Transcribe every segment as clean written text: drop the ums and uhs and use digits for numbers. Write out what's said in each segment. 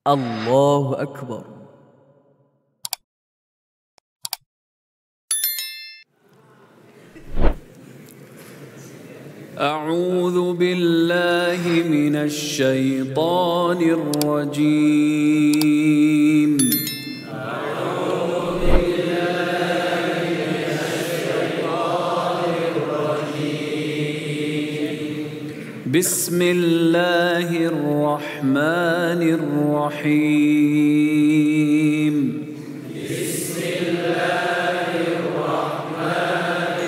الله أكبر. أعوذ بالله من الشيطان الرجيم. أعوذ بالله من الشيطان الرجيم. بسم الله الرحمن الرحيم. بسم الله الرحمن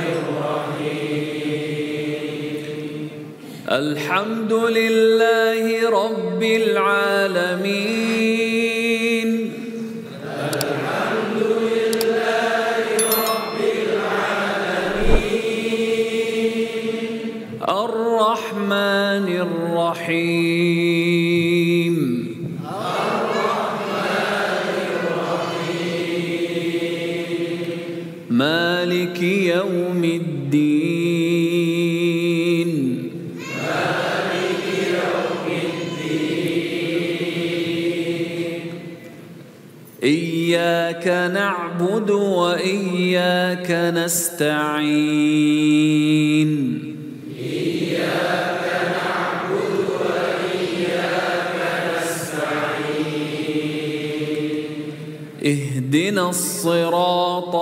الرحيم. الحمد لله رب العالمين. الحمد لله رب العالمين. الرحمن الرحيم. الرحمن الرحيم. مالك يوم الدين. مالك يوم الدين. إياك نعبد وإياك نستعين. إياك نعبد وإياك نستعين. اهدنا الصراط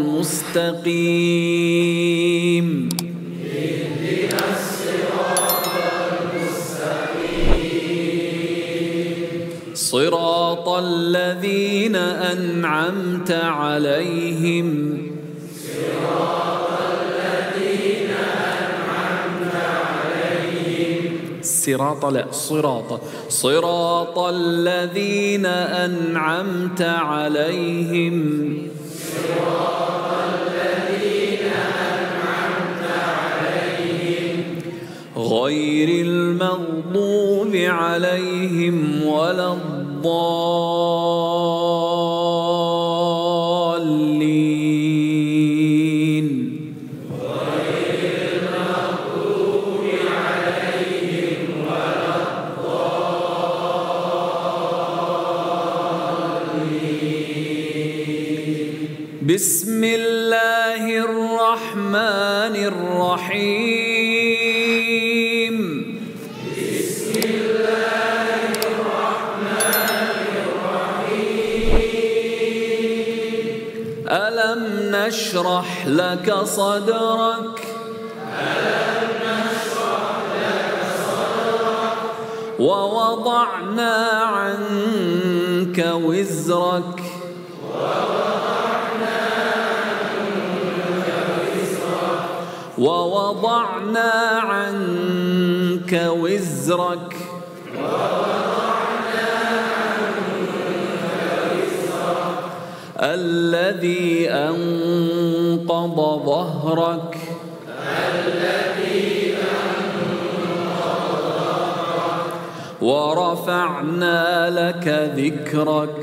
المستقيم. اهدنا الصراط المستقيم. صراط الذين أنعمت عليهم. صراط الذين أنعمت عليهم. صراط الذين أنعمت عليهم. غير المغضوب عليهم ولا الضالين. بسم الله الرحمن الرحيم. بسم الله الرحمن الرحيم. ألم نشرح لك صدرك. ألم نشرح لك صدرك. ووضعنا عنك وزرك. ووضعنا عنك وزرك. الذي أنقض ظهرك. ورفعنا لك ذكرك.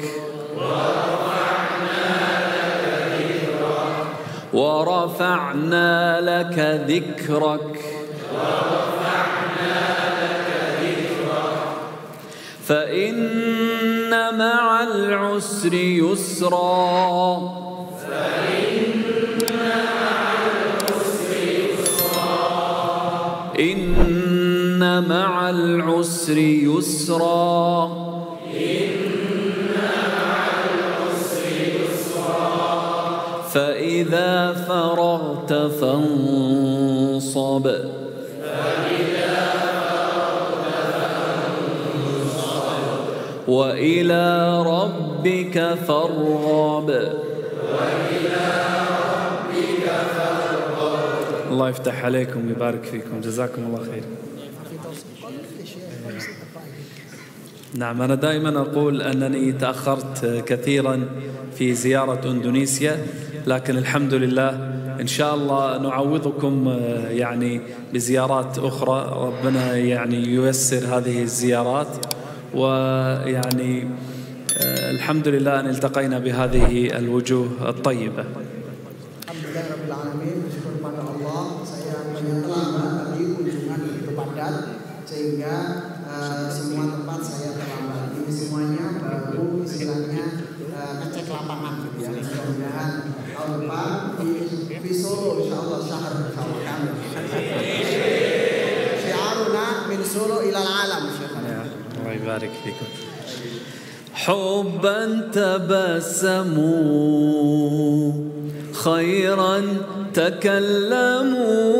ورفعنا لك ذكرك. فإن مع العسر يسرا. إن مع العسر يسرا. فإذا فرغت فانصب. وإلى ربك فارغب. الله يفتح عليكم ويبارك فيكم. جزاكم الله خير. نعم، أنا دائما أقول أنني تأخرت كثيرا في زيارة إندونيسيا، لكن الحمد لله إن شاء الله نعوضكم يعني بزيارات أخرى. ربنا يعني ييسر هذه الزيارات، ويعني الحمد لله أن التقينا بهذه الوجوه الطيبة. الحمد لله رب العالمين. Bersyukur kepada Allah, saya menerima tadi kunjungan begitu padat sehingga semua tempat saya terlambat. Ini semuanya istilahnya ngecek lapangan gitu ya. Mudah-mudahan tahun depan di Solo insyaallah syahr insyaallah kamil. Syiaruna min Solo ila al-alam Syekhana. الله يبارك فيكم. حبا تبسموا خيرا تكلموا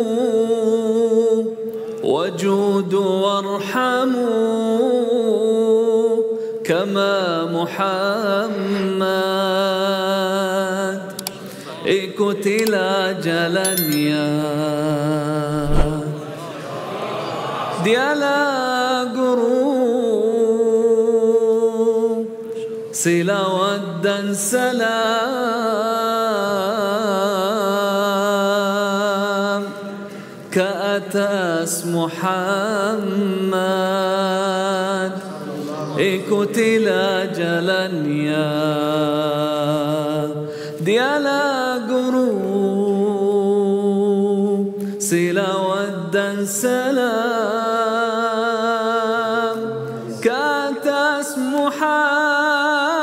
وجودوا وارحموا كما محمد قتل جلنيا ديالا قرو صلة ودا سلام كأتاس محمد قتل جلنيا ديالا قروب صلة ودا سلام كأتاس محمد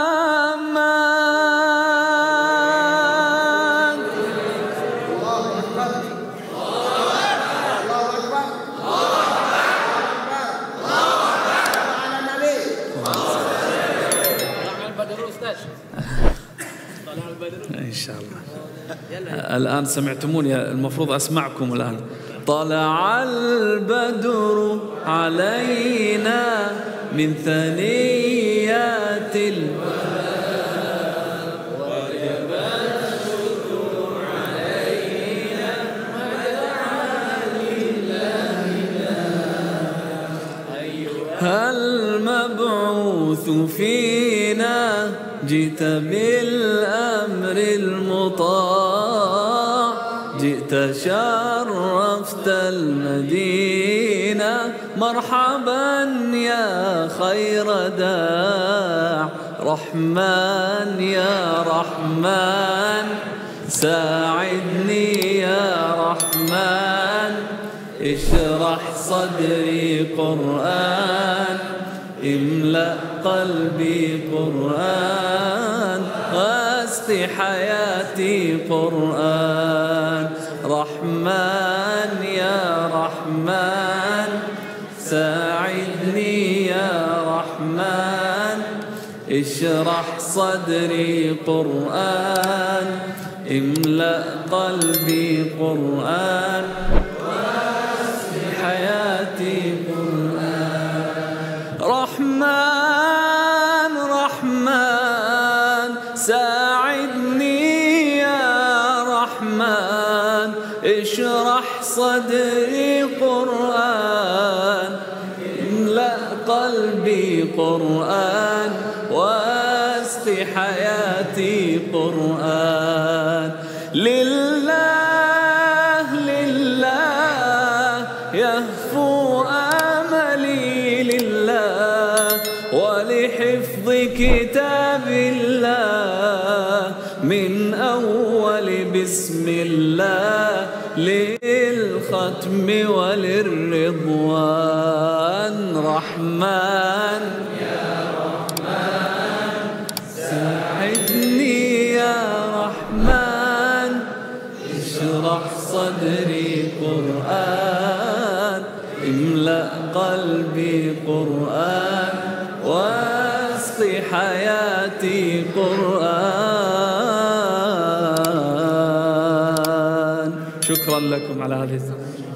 إن شاء الله. الآن سمعتموني المفروض أسمعكم الآن. طلع البدر علينا من ثنيات الوداع وجب الشكر علينا ودعا لله أيها المبعوث فينا جئت بالأمر المطاع جئت شرفت المدينة مرحبا يا خير داع رحمن يا رحمن ساعدني يا رحمن اشرح صدري قرآن املأ قلبي قرآن واسق حياتي قرآن رحمن يا رحمن ساعدني يا رحمن اشرح صدري قرآن املأ قلبي قرآن واسق حياتي قرآن رحمن رحمن ساعدني يا رحمن اشرح صدري قرآن املأ قلبي قرآن واسق حياتي قرآن لله لله يهفو أملي لله ولحفظ كتاب الله من أول بسم الله للختم وللرضوان رحمن يا رحمن ساعدني يا رحمن اشرح صدري قرآن املأ قلبي قرآن واسق حياتي قرآن. شكرا لكم على هذه